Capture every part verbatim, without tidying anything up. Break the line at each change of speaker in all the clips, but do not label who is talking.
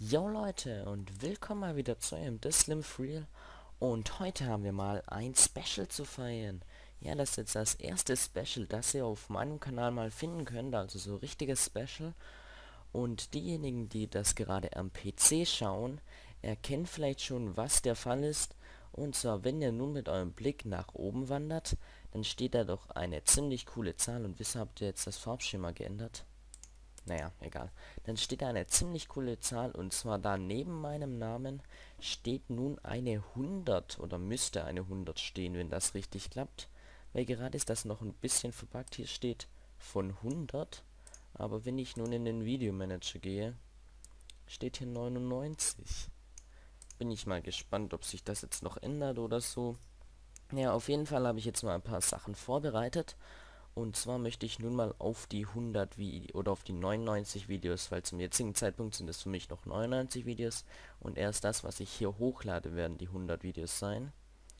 Yo Leute und willkommen mal wieder zu einem The Slim Real und heute haben wir mal ein Special zu feiern. Ja, das ist jetzt das erste Special, das ihr auf meinem Kanal mal finden könnt, also so richtiges Special. Und diejenigen, die das gerade am P C schauen, erkennen vielleicht schon, was der Fall ist. Und zwar, wenn ihr nun mit eurem Blick nach oben wandert, dann steht da doch eine ziemlich coole Zahl. Und wisst ihr, habt ihr jetzt das Farbschema geändert? Naja, egal. Dann steht da eine ziemlich coole Zahl und zwar da neben meinem Namen steht nun eine hundert oder müsste eine hundert stehen, wenn das richtig klappt. Weil gerade ist das noch ein bisschen verpackt. Hier steht von hundert, aber wenn ich nun in den Videomanager gehe, steht hier neunundneunzig. Bin ich mal gespannt, ob sich das jetzt noch ändert oder so. Ja, auf jeden Fall habe ich jetzt mal ein paar Sachen vorbereitet. Und zwar möchte ich nun mal auf die hundert Videos oder auf die neunundneunzig Videos, weil zum jetzigen Zeitpunkt sind es für mich noch neunundneunzig Videos und erst das, was ich hier hochlade, werden die hundert Videos sein.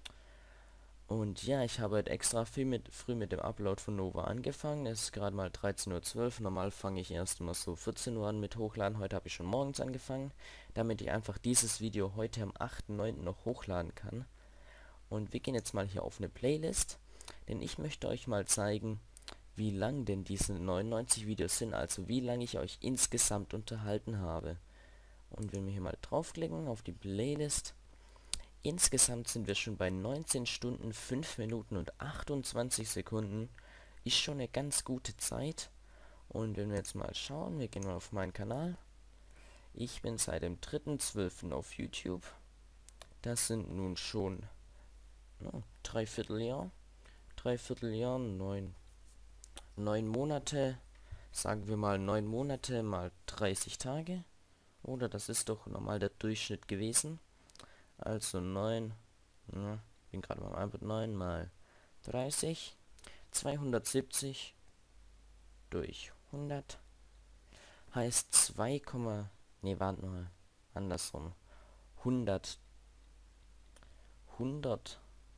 Und ja, ich habe heute extra viel mit, früh mit dem Upload von Nova angefangen. Es ist gerade mal dreizehn Uhr zwölf. Normal fange ich erst immer so vierzehn Uhr an mit Hochladen. Heute habe ich schon morgens angefangen, damit ich einfach dieses Video heute am achten neunten noch hochladen kann. Und wir gehen jetzt mal hier auf eine Playlist, denn ich möchte euch mal zeigen, wie lang denn diese neunundneunzig Videos sind, also wie lange ich euch insgesamt unterhalten habe. Und wenn wir hier mal draufklicken auf die Playlist, insgesamt sind wir schon bei neunzehn Stunden, fünf Minuten und achtundzwanzig Sekunden. Ist schon eine ganz gute Zeit. Und wenn wir jetzt mal schauen, wir gehen mal auf meinen Kanal. Ich bin seit dem dritten zwölften auf YouTube. Das sind nun schon no, dreiviertel Jahr. Dreiviertel Jahr, neun neun Monate, sagen wir mal neun Monate mal dreißig Tage. Oder das ist doch normal der Durchschnitt gewesen. Also neun, ja, bin gerade beim iPad, neun mal dreißig, zweihundertsiebzig durch hundert heißt zwei, ne, warte mal, andersrum. hundert, hundert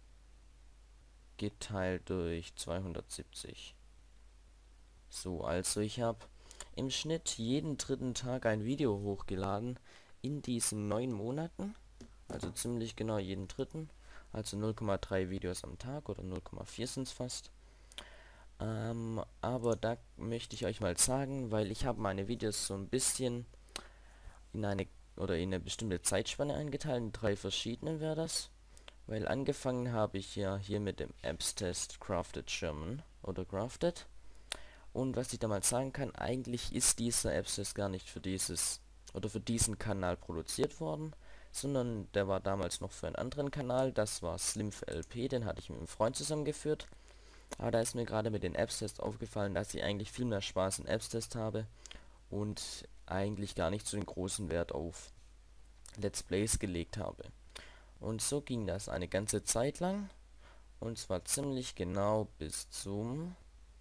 geteilt durch zweihundertsiebzig. So, also ich habe im Schnitt jeden dritten Tag ein Video hochgeladen in diesen neun Monaten. Also ziemlich genau jeden dritten. Also null Komma drei Videos am Tag oder null Komma vier sind es fast. Ähm, aber da möchte ich euch mal sagen, weil ich habe meine Videos so ein bisschen in eine oder in eine bestimmte Zeitspanne eingeteilt. In drei verschiedenen wäre das. Weil angefangen habe ich ja hier mit dem Apps Test Crafted German oder Crafted. Und was ich damals sagen kann, eigentlich ist dieser Appstest gar nicht für dieses oder für diesen Kanal produziert worden, sondern der war damals noch für einen anderen Kanal, das war Slim für L P, den hatte ich mit einem Freund zusammengeführt. Aber da ist mir gerade mit den Appstests aufgefallen, dass ich eigentlich viel mehr Spaß in Appstest habe und eigentlich gar nicht so den großen Wert auf Let's Plays gelegt habe. Und so ging das eine ganze Zeit lang, und zwar ziemlich genau bis zum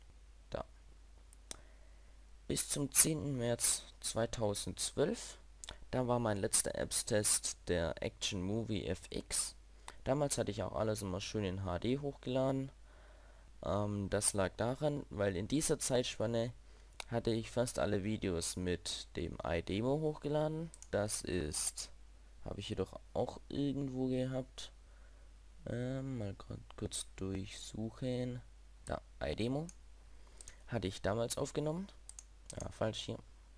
bis zum zehnten März zweitausendzwölf. Da war mein letzter Apps-Test der Action Movie F X. Damals hatte ich auch alles immer schön in H D hochgeladen. Ähm, das lag daran, weil in dieser Zeitspanne hatte ich fast alle Videos mit dem iDemo hochgeladen. Das ist, habe ich jedoch auch irgendwo gehabt. Ähm, mal kurz durchsuchen. Da, iDemo. Hatte ich damals aufgenommen. Ja, falsch hier.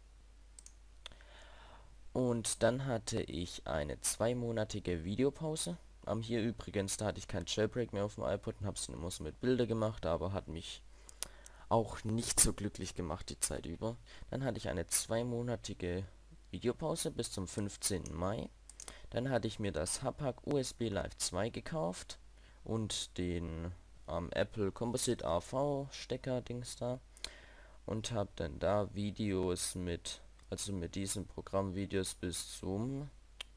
Und dann hatte ich eine zweimonatige Videopause. Ähm, hier übrigens, da hatte ich kein Jailbreak mehr auf dem iPod und habe es immer so mit Bilder gemacht, aber hat mich auch nicht so glücklich gemacht die Zeit über. Dann hatte ich eine zweimonatige Videopause bis zum fünfzehnten Mai. Dann hatte ich mir das Hapag U S B Live zwei gekauft und den ähm, Apple Composite A V Stecker Dings da und habe dann da Videos mit also mit diesem Programm Videos bis zum,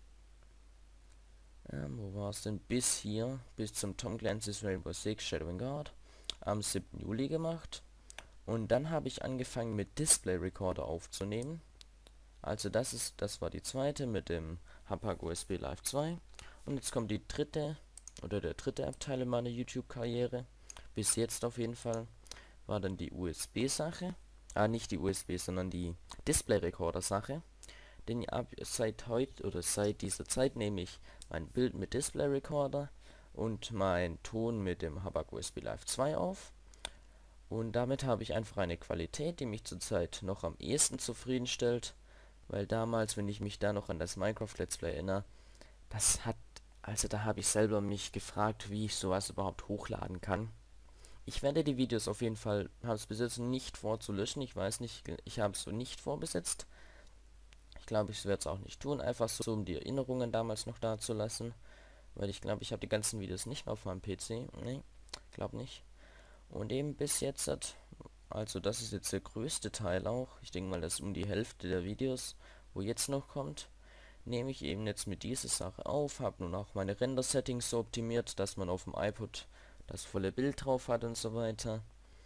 ähm, wo war es denn, bis hier, bis zum Tom Clancy's Rainbow Six Shadowing Guard am siebten Juli gemacht. Und dann habe ich angefangen mit Display Recorder aufzunehmen. Also das ist, das war die zweite mit dem Hapag U S B Live zwei. Und jetzt kommt die dritte, oder der dritte Abteil in meiner YouTube-Karriere. Bis jetzt auf jeden Fall, war dann die U S B-Sache. Ah, nicht die U S B, sondern die Display Recorder-Sache. denn ab seit heute oder seit dieser Zeit nehme ich mein Bild mit Display Recorder und mein Ton mit dem Habak U S B Live zwei auf. Und damit habe ich einfach eine Qualität, die mich zurzeit noch am ehesten zufriedenstellt, weil damals, wenn ich mich da noch an das Minecraft Let's Play erinnere, das hat, also da habe ich selber mich gefragt, wie ich sowas überhaupt hochladen kann. Ich werde die Videos auf jeden Fall, habe es bis jetzt nicht vor zu löschen, ich weiß nicht, ich habe es so nicht vorbesetzt. Ich glaube, ich werde es auch nicht tun, einfach so, um die Erinnerungen damals noch da zu lassen, weil ich glaube, ich habe die ganzen Videos nicht mehr auf meinem P C, nee, glaube nicht. Und eben bis jetzt hat, also das ist jetzt der größte Teil auch, ich denke mal, das ist um die Hälfte der Videos, wo jetzt noch kommt, nehme ich eben jetzt mit dieser Sache auf, habe nun auch meine Render-Settings so optimiert, dass man auf dem iPod das volle Bild drauf hat und so weiter.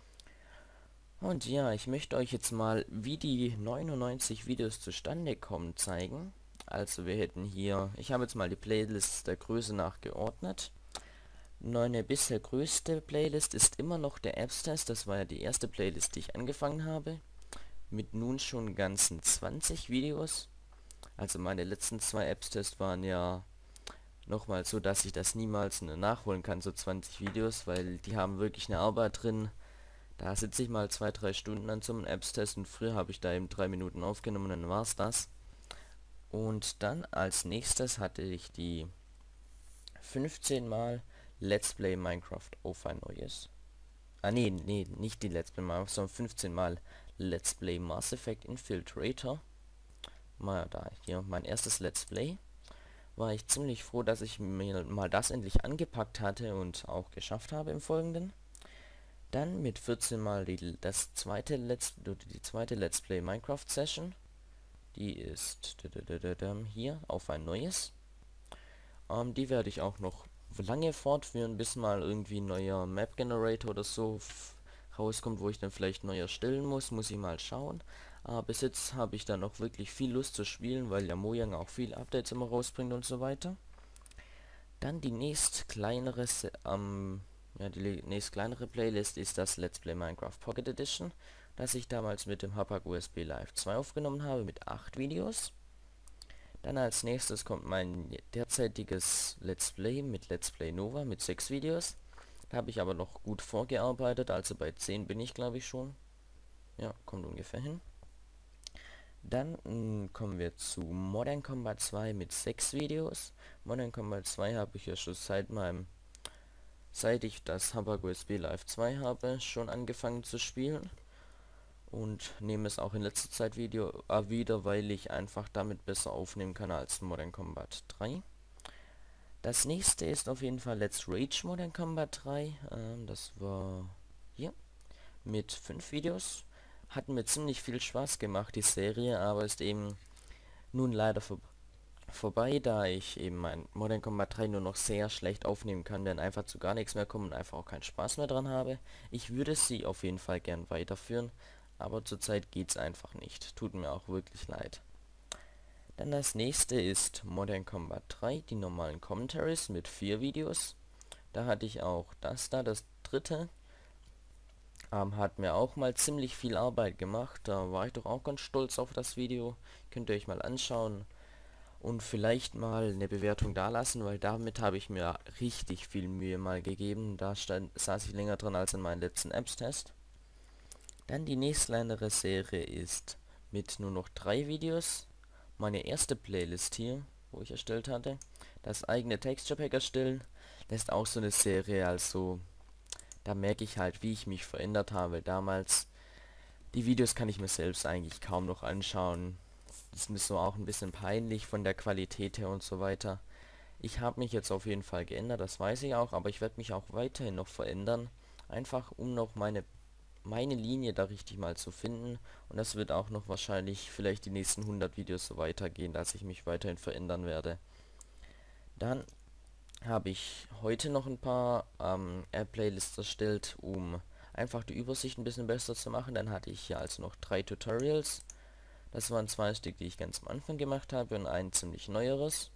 Und ja, ich möchte euch jetzt mal, wie die neunundneunzig Videos zustande kommen, zeigen. Also wir hätten hier, ich habe jetzt mal die Playlists der Größe nach geordnet. Meine bisher größte Playlist ist immer noch der Apps-Test, das war ja die erste Playlist, die ich angefangen habe. Mit nun schon ganzen zwanzig Videos. Also meine letzten zwei Apps-Tests waren ja nochmal so, dass ich das niemals nachholen kann, so zwanzig Videos, weil die haben wirklich eine Arbeit drin. Da sitze ich mal zwei, drei Stunden an so einem Apps-Test und früher habe ich da eben drei Minuten aufgenommen und dann war's das. Und dann als nächstes hatte ich die fünfzehn Mal Let's Play Minecraft auf ein neues. Ah nee, nee, nicht die Let's Play Minecraft, sondern fünfzehn Mal Let's Play Mass Effect Infiltrator. Mal da, hier mein erstes Let's Play. War ich ziemlich froh, dass ich mir mal das endlich angepackt hatte und auch geschafft habe im Folgenden. Dann mit vierzehn Mal die, das zweite Let's, die zweite Let's Play Minecraft Session. Die ist hier auf ein neues. Ähm, die werde ich auch noch lange fortführen, bis mal irgendwie ein neuer Map Generator oder so rauskommt, wo ich dann vielleicht neu erstellen muss, muss ich mal schauen. Aber bis jetzt habe ich da noch wirklich viel Lust zu spielen, weil der Mojang auch viele Updates immer rausbringt und so weiter. Dann die nächst kleinere, ähm, ja, die nächst kleinere Playlist ist das Let's Play Minecraft Pocket Edition, das ich damals mit dem Habak U S B Live zwei aufgenommen habe, mit acht Videos. Dann als nächstes kommt mein derzeitiges Let's Play mit Let's Play Nova mit sechs Videos. Da habe ich aber noch gut vorgearbeitet, also bei zehn bin ich glaube ich schon. Ja, kommt ungefähr hin. Dann mh, kommen wir zu Modern Combat zwei mit sechs Videos. Modern Combat zwei habe ich ja schon seit meinem, seit ich das Habak U S B Live zwei habe, schon angefangen zu spielen. Und nehme es auch in letzter Zeit Video äh, wieder, weil ich einfach damit besser aufnehmen kann als Modern Combat drei. Das nächste ist auf jeden Fall Let's Rage Modern Combat drei. Ähm, das war hier mit fünf Videos. Hat mir ziemlich viel Spaß gemacht, die Serie, aber ist eben nun leider vor vorbei, da ich eben mein Modern Combat drei nur noch sehr schlecht aufnehmen kann, denn einfach zu gar nichts mehr kommen und einfach auch keinen Spaß mehr dran habe. Ich würde sie auf jeden Fall gern weiterführen, aber zurzeit geht's einfach nicht. Tut mir auch wirklich leid. Dann das nächste ist Modern Combat drei, die normalen Commentaries mit vier Videos. Da hatte ich auch das da, das dritte. Ähm, hat mir auch mal ziemlich viel Arbeit gemacht. Da war ich doch auch ganz stolz auf das Video. Könnt ihr euch mal anschauen. Und vielleicht mal eine Bewertung dalassen, weil damit habe ich mir richtig viel Mühe mal gegeben. Da stand, saß ich länger dran als in meinem letzten Apps-Test. Dann die nächstkleinere Serie ist mit nur noch drei Videos. Meine erste Playlist hier, wo ich erstellt hatte. Das eigene Texture Pack erstellen. Das ist auch so eine Serie, also da merke ich halt, wie ich mich verändert habe. Damals, die Videos kann ich mir selbst eigentlich kaum noch anschauen. Das ist mir so auch ein bisschen peinlich von der Qualität her und so weiter. Ich habe mich jetzt auf jeden Fall geändert, das weiß ich auch, aber ich werde mich auch weiterhin noch verändern. Einfach um noch meine meine Linie da richtig mal zu finden. Und das wird auch noch wahrscheinlich vielleicht die nächsten hundert Videos so weitergehen, dass ich mich weiterhin verändern werde. Dann habe ich heute noch ein paar ähm, Air-Playlists erstellt, um einfach die Übersicht ein bisschen besser zu machen. Dann hatte ich hier also noch drei Tutorials. Das waren zwei Stück, die ich ganz am Anfang gemacht habe und ein ziemlich neueres.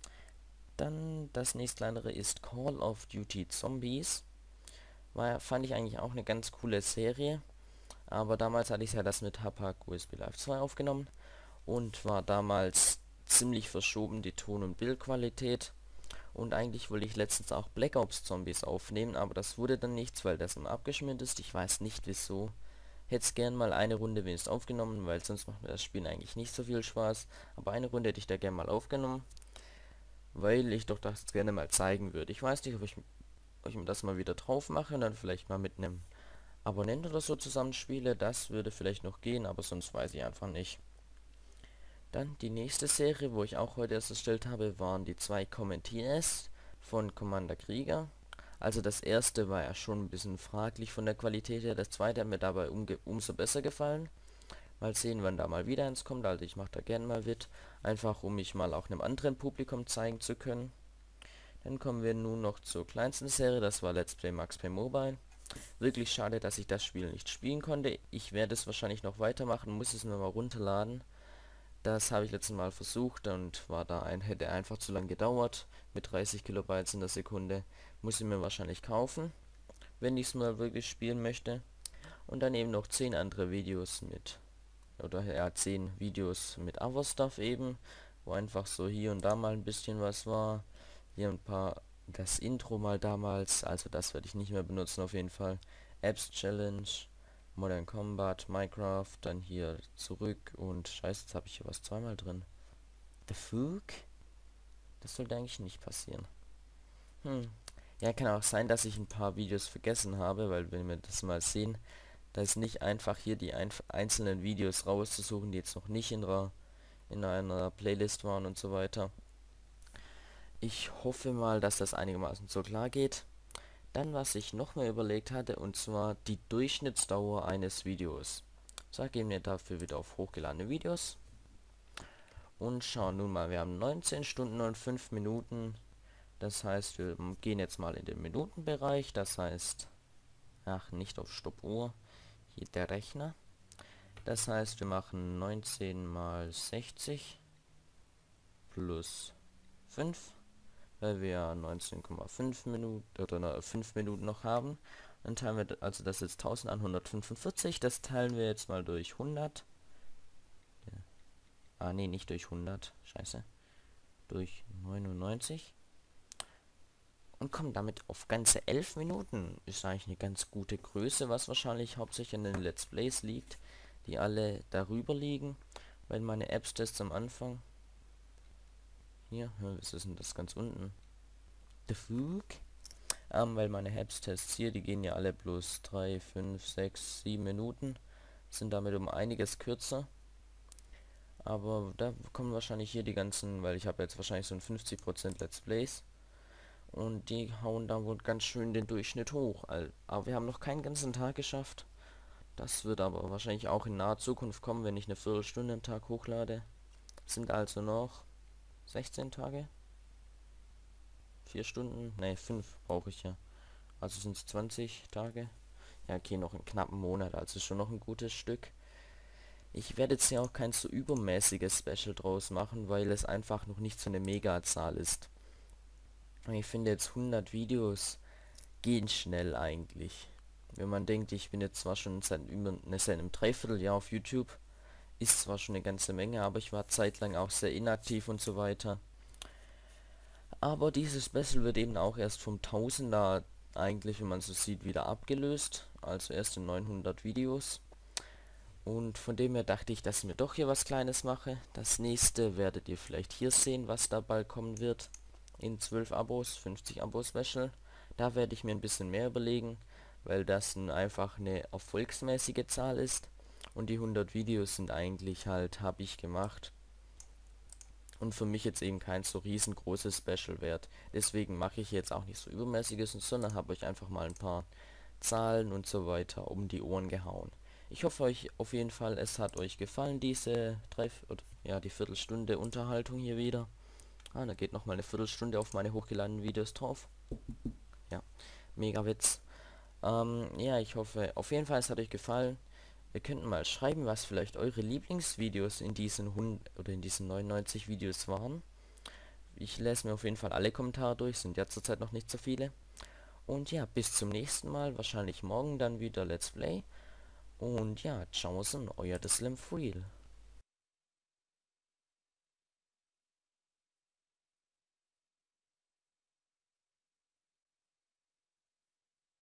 Dann das nächst kleinere ist Call of Duty Zombies. War, fand ich eigentlich auch eine ganz coole Serie. Aber damals hatte ich ja das mit Habak U S B Live zwei aufgenommen. und war damals ziemlich verschoben, die Ton- und Bildqualität. Und eigentlich wollte ich letztens auch Black Ops Zombies aufnehmen, aber das wurde dann nichts, weil das immer abgeschmiert ist. Ich weiß nicht wieso. Hätte gern mal eine Runde wenigstens aufgenommen, weil sonst macht mir das Spielen eigentlich nicht so viel Spaß. Aber eine Runde hätte ich da gerne mal aufgenommen, weil ich doch das gerne mal zeigen würde. Ich weiß nicht, ob ich, ob ich mir das mal wieder drauf mache und dann vielleicht mal mit einem Abonnenten oder so zusammenspiele. Das würde vielleicht noch gehen, aber sonst weiß ich einfach nicht. Dann die nächste Serie, wo ich auch heute erst erstellt habe, waren die zwei Common T S von Commander Krieger. Also das erste war ja schon ein bisschen fraglich von der Qualität her, das zweite hat mir dabei umge umso besser gefallen. Mal sehen, wann da mal wieder eins kommt, also ich mache da gerne mal mit, einfach um mich mal auch einem anderen Publikum zeigen zu können. Dann kommen wir nun noch zur kleinsten Serie, das war Let's Play Max Payne Mobile. Wirklich schade, dass ich das Spiel nicht spielen konnte. Ich werde es wahrscheinlich noch weitermachen, muss es mir mal runterladen. Das habe ich letztes Mal versucht und war da ein, hätte einfach zu lang gedauert. Mit dreißig Kilobytes in der Sekunde. Muss ich mir wahrscheinlich kaufen, wenn ich es mal wirklich spielen möchte. Und dann eben noch zehn andere Videos mit, oder ja, zehn Videos mit Other Stuff eben, wo einfach so hier und da mal ein bisschen was war. Hier ein paar, das Intro mal damals, also das werde ich nicht mehr benutzen auf jeden Fall. Apps Challenge, Modern Combat, Minecraft, dann hier zurück und scheiße, jetzt habe ich hier was zweimal drin. The Fuck? Das sollte eigentlich nicht passieren. Hm. Ja, kann auch sein, dass ich ein paar Videos vergessen habe, weil wenn wir das mal sehen, da ist nicht einfach hier die einf einzelnen Videos rauszusuchen, die jetzt noch nicht in einer, in einer Playlist waren und so weiter. Ich hoffe mal, dass das einigermaßen so klar geht. Dann, was ich noch mal überlegt hatte, und zwar die Durchschnittsdauer eines Videos. So, gehen wir dafür wieder auf hochgeladene Videos. Und schauen nun mal, wir haben neunzehn Stunden und fünf Minuten. Das heißt, wir gehen jetzt mal in den Minutenbereich. Das heißt, ach, nicht auf Stoppuhr. Hier der Rechner. Das heißt, wir machen neunzehn mal sechzig plus fünf, weil wir neunzehn Komma fünf Minuten oder fünf Minuten noch haben. Dann teilen wir, also das ist elfhundertfünfundvierzig, das teilen wir jetzt mal durch hundert. Ja. Ah, nee, nicht durch hundert, scheiße. Durch neunundneunzig. Und kommen damit auf ganze elf Minuten. Ist eigentlich eine ganz gute Größe, was wahrscheinlich hauptsächlich in den Let's Plays liegt, die alle darüber liegen, weil meine Apps-Tests am Anfang... Hier, was ist denn das ganz unten? The fuck? Ähm, weil meine Apps-Tests hier, die gehen ja alle bloß drei, fünf, sechs, sieben Minuten. Sind damit um einiges kürzer. Aber da kommen wahrscheinlich hier die ganzen, weil ich habe jetzt wahrscheinlich so ein fünfzig Prozent Let's Plays. Und die hauen da wohl ganz schön den Durchschnitt hoch. Aber wir haben noch keinen ganzen Tag geschafft. Das wird aber wahrscheinlich auch in naher Zukunft kommen, wenn ich eine Viertelstunde am Tag hochlade. Sind also noch sechzehn Tage. vier Stunden. Ne, fünf brauche ich ja. Also sind es zwanzig Tage. Ja, okay, noch einen knappen Monat. Also schon noch ein gutes Stück. Ich werde jetzt ja auch kein so übermäßiges Special draus machen, weil es einfach noch nicht so eine Megazahl ist. Ich finde jetzt hundert Videos gehen schnell eigentlich. Wenn man denkt, ich bin jetzt zwar schon seit über ne, seit einem Dreivierteljahr auf YouTube, ist zwar schon eine ganze Menge, aber ich war zeitlang auch sehr inaktiv und so weiter. Aber dieses Special wird eben auch erst vom Tausender eigentlich, wenn man so sieht, wieder abgelöst. Also erst in neunhundert Videos. Und von dem her dachte ich, dass ich mir doch hier was Kleines mache. Das nächste werdet ihr vielleicht hier sehen, was da bald kommen wird. In zwölf Abos, fünfzig Abos Special. Da werde ich mir ein bisschen mehr überlegen, weil das ein, einfach eine erfolgsmäßige Zahl ist. Und die hundert Videos sind eigentlich halt, habe ich gemacht. Und für mich jetzt eben kein so riesengroßes Special wert. Deswegen mache ich jetzt auch nicht so übermäßiges, sondern habe euch einfach mal ein paar Zahlen und so weiter um die Ohren gehauen. Ich hoffe euch auf jeden Fall, es hat euch gefallen, diese drei, oder, ja, die Viertelstunde Unterhaltung hier wieder. Ah, da geht noch mal eine Viertelstunde auf meine hochgeladenen Videos drauf. Ja, mega Witz. Ähm, ja, ich hoffe, auf jeden Fall, es hat euch gefallen. Wir könnten mal schreiben, was vielleicht eure Lieblingsvideos in diesen hundert oder in diesen neunundneunzig Videos waren. Ich lese mir auf jeden Fall alle Kommentare durch, sind ja zurzeit noch nicht so viele. Und ja, bis zum nächsten Mal, wahrscheinlich morgen dann wieder Let's Play. Und ja, ciao, euer The Slim Friel.